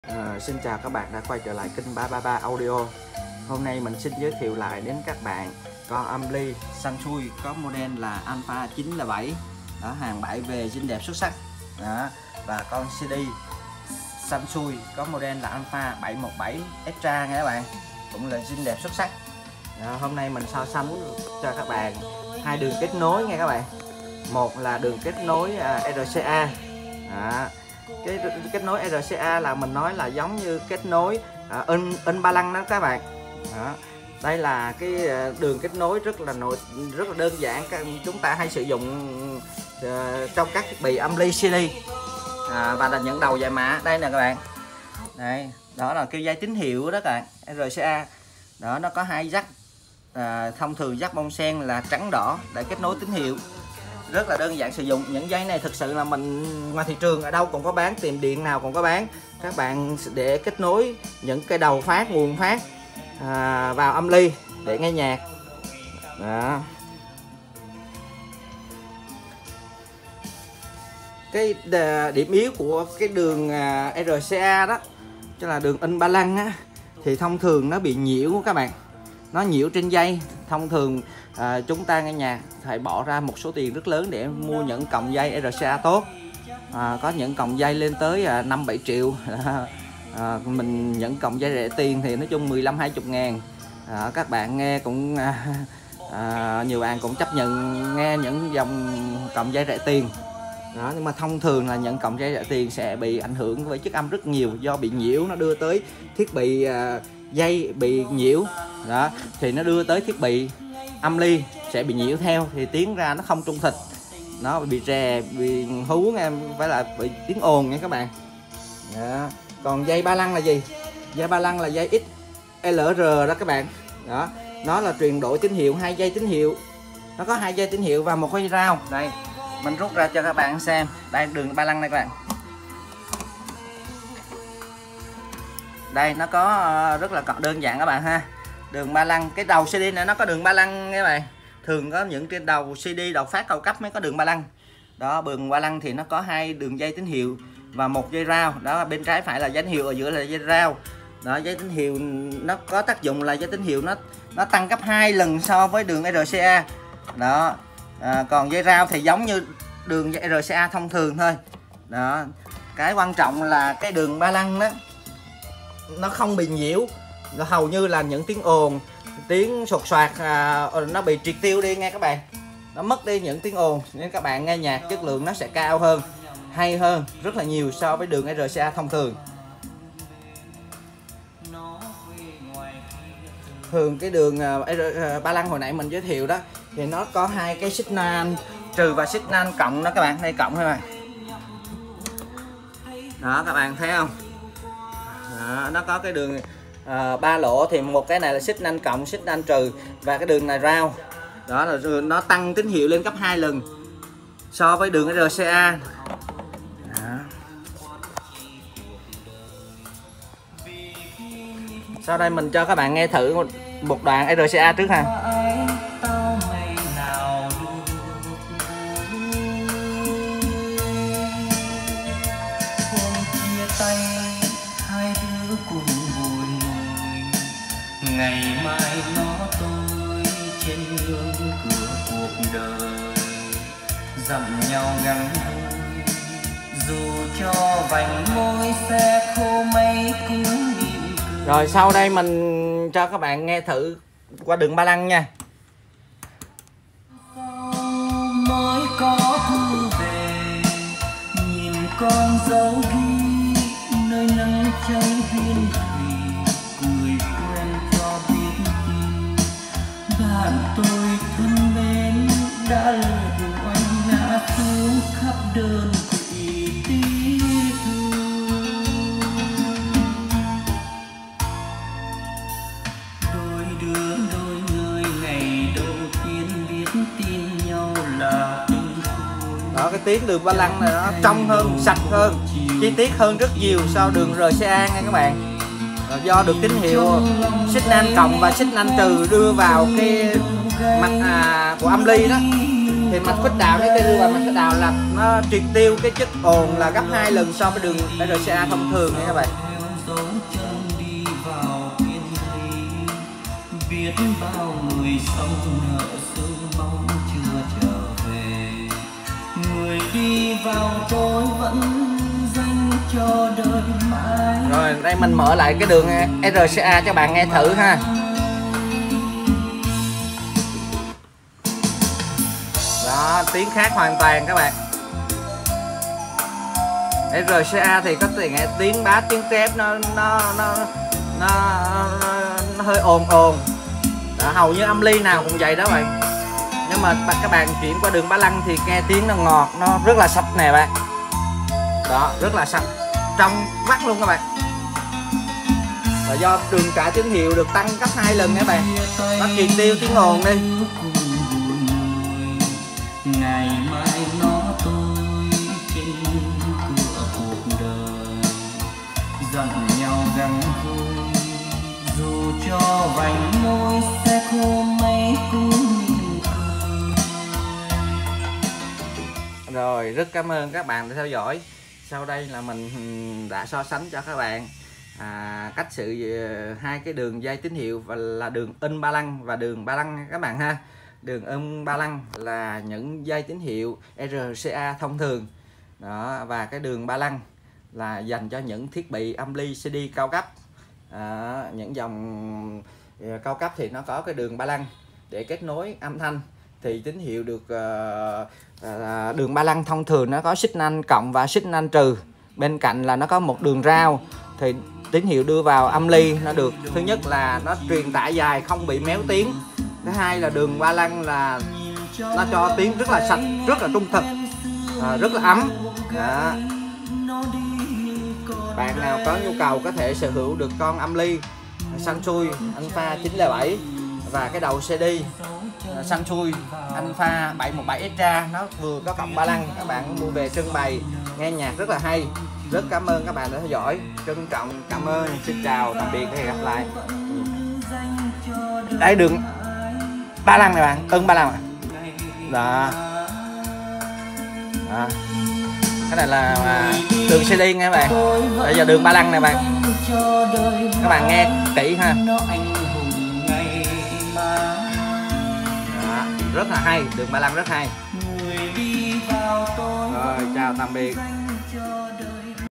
Xin chào các bạn đã quay trở lại kênh 333 Audio. Hôm nay mình xin giới thiệu lại đến các bạn con âm ly Sansui có model là Alpha 907. Đó, hàng bãi về zin đẹp xuất sắc. Đó, và con CD Sansui có model là Alpha 717 Extra nha các bạn, cũng là zin đẹp xuất sắc. Đó, hôm nay mình so sánh cho các bạn hai đường kết nối nha các bạn. Một là đường kết nối RCA. Đó, cái kết nối RCA là mình nói là giống như kết nối in ba lăng đó các bạn. Đó, đây là cái đường kết nối rất là đơn giản, chúng ta hay sử dụng trong các thiết bị âm ly CD và là những đầu giải mã. Đây nè các bạn, đây đó là cái dây tín hiệu đó các bạn, RCA đó, nó có hai jack. Thông thường jack bông sen là trắng đỏ để kết nối tín hiệu, rất là đơn giản sử dụng. Những dây này thực sự là mình ngoài thị trường ở đâu cũng có bán, tiệm điện nào cũng có bán. Các bạn để kết nối những cái đầu phát, nguồn phát vào âm ly để nghe nhạc. Đó. Cái điểm yếu của cái đường RCA đó, tức là đường in ba lăng á, thì thông thường nó bị nhiễu các bạn. Nó nhiễu trên dây. Thông thường chúng ta nghe nhạc phải bỏ ra một số tiền rất lớn để mua những cọng dây RCA tốt. Có những cọng dây lên tới 5-7 triệu. Mình những cọng dây rẻ tiền thì nói chung 15-20 ngàn. Các bạn nghe cũng nhiều bạn cũng chấp nhận nghe những dòng cọng dây rẻ tiền. Đó, nhưng mà thông thường là những cọng dây rẻ tiền sẽ bị ảnh hưởng với chất âm rất nhiều, do bị nhiễu, nó đưa tới thiết bị dây bị nhiễu. Đó, thì nó đưa tới thiết bị âm ly sẽ bị nhiễu theo, thì tiếng ra nó không trung thực, nó bị rè, bị hú nghe, phải là bị tiếng ồn nha các bạn. Đó. Còn dây ba lăng là gì? Dây ba lăng là dây XLR đó các bạn. Đó, nó là truyền đổi tín hiệu, hai dây tín hiệu, nó có hai dây tín hiệu và một dây rao. Đây mình rút ra cho các bạn xem. Đây đường ba lăng này các bạn. Đây nó có rất là đơn giản các bạn ha. Đường ba lăng, cái đầu CD này nó có đường ba lăng các bạn. Thường có những cái đầu CD, đầu phát cao cấp mới có đường ba lăng. Đó, đường ba lăng thì nó có hai đường dây tín hiệu và một dây rao. Đó, bên trái phải là dây tín hiệu, ở giữa là dây rao. Đó, dây tín hiệu nó có tác dụng là dây tín hiệu nó tăng gấp 2 lần so với đường RCA. Đó. Còn dây rao thì giống như đường RCA thông thường thôi. Đó. Cái quan trọng là cái đường ba lăng đó nó không bị nhiễu, hầu như là những tiếng ồn, tiếng sột soạt nó bị triệt tiêu đi nghe các bạn. Nó mất đi những tiếng ồn nên các bạn nghe nhạc chất lượng nó sẽ cao hơn, hay hơn rất là nhiều so với đường RCA thông thường. Thường cái đường ba lăng hồi nãy mình giới thiệu đó thì nó có hai cái signal trừ và signal cộng đó các bạn. Đây cộng thôi mà. Đó các bạn thấy không? Đó, nó có cái đường 3 lỗ, thì một cái này là signal cộng, signal trừ, và cái đường này rao. Đó là nó tăng tín hiệu lên gấp 2 lần so với đường RCA. Đó. Sau đây mình cho các bạn nghe thử một đoạn RCA trước ha. Ngày mai nó tôi trên ngưỡng cửa cuộc đời, dặm nhau ngắn đôi, dù cho vành môi sẽ khô mấy cũng mỉm cười. Rồi sau đây mình cho các bạn nghe thử qua đường ba lăng nha. Mới có thu về, nhìn con dấu ghi nơi nắng trong viên thủy, cười quen cho biết tin bạn tôi thân mến đã lừa anh ngã xuống khắp đơn vị tiếc thương. Đôi đứa đôi người ngày đầu tiên biết tin nhau là tình thôi. Đó, cái tiếng đường ba lăng này nó trong hơn, sạch hơn, chi tiết hơn rất nhiều so đường RCA nha các bạn. Do được tín hiệu signal cộng và signal trừ đưa vào cái mặt của âm ly đó, thì mạch khuếch đạo cái đưa vào mạch khuếch đạo là nó triệt tiêu cái chất ồn là gấp 2 lần so với đường RCA thông thường nha các bạn. biết bao người sống nợ sương bóng chưa trở về, người đi vào tôi vẫn dành cho đời mãi. Rồi đây mình mở lại cái đường RCA cho bạn nghe thử ha. Đó, tiếng khác hoàn toàn các bạn. RCA thì có tiếng bass, tiếng trap nó hơi ồn. Đó, hầu như âm ly nào cũng vậy đó bạn. Nhưng mà các bạn chuyển qua đường Ba Lăng thì nghe tiếng nó ngọt, nó rất là sạch nè bạn. Đó, rất là sạch, trong vắt luôn các bạn. Và do đường cả tín hiệu được tăng gấp 2 lần các bạn. Nó triệt tiêu tiếng ồn đi. Ngày mai nó tôi trên cửa cuộc đời, dặn nhau gắng vui, dù cho vành môi sẽ khô mấy cũng mỉm cười. Rồi, rất cảm ơn các bạn đã theo dõi. Sau đây là mình đã so sánh cho các bạn cách hai cái đường dây tín hiệu, và là đường in Ba Lăng và đường Ba Lăng các bạn ha. Đường in Ba Lăng là những dây tín hiệu RCA thông thường đó, và cái đường Ba Lăng là dành cho những thiết bị âm ly CD cao cấp. Những dòng cao cấp thì nó có cái đường Ba Lăng để kết nối âm thanh, thì tín hiệu được đường Ba Lăng thông thường nó có signal cộng và signal trừ, bên cạnh là nó có một đường rao, thì tín hiệu đưa vào âm ly nó được, thứ nhất là nó truyền tải dài không bị méo tiếng, thứ hai là đường Ba Lăng là nó cho tiếng rất là sạch, rất là trung thực, rất là ấm. Đó. Bạn nào có nhu cầu có thể sở hữu được con âm ly Sansui Alpha 907 và cái đầu CD Sansui Alpha 717 Extra, nó vừa có cổng Ba Lăng, các bạn mua về trưng bày nghe nhạc rất là hay. Rất cảm ơn các bạn đã theo dõi, trân trọng cảm ơn, xin chào tạm biệt, hẹn gặp lại. Đây đường Ba Lăng này bạn, ưng Ba Lăng. Đó. Đó. Cái này là đường CD nghe các bạn. Bây giờ đường Ba Lăng này bạn, các bạn nghe kỹ ha. Đó, rất là hay, đường Ba Lăng rất hay. Rồi, chào tạm biệt.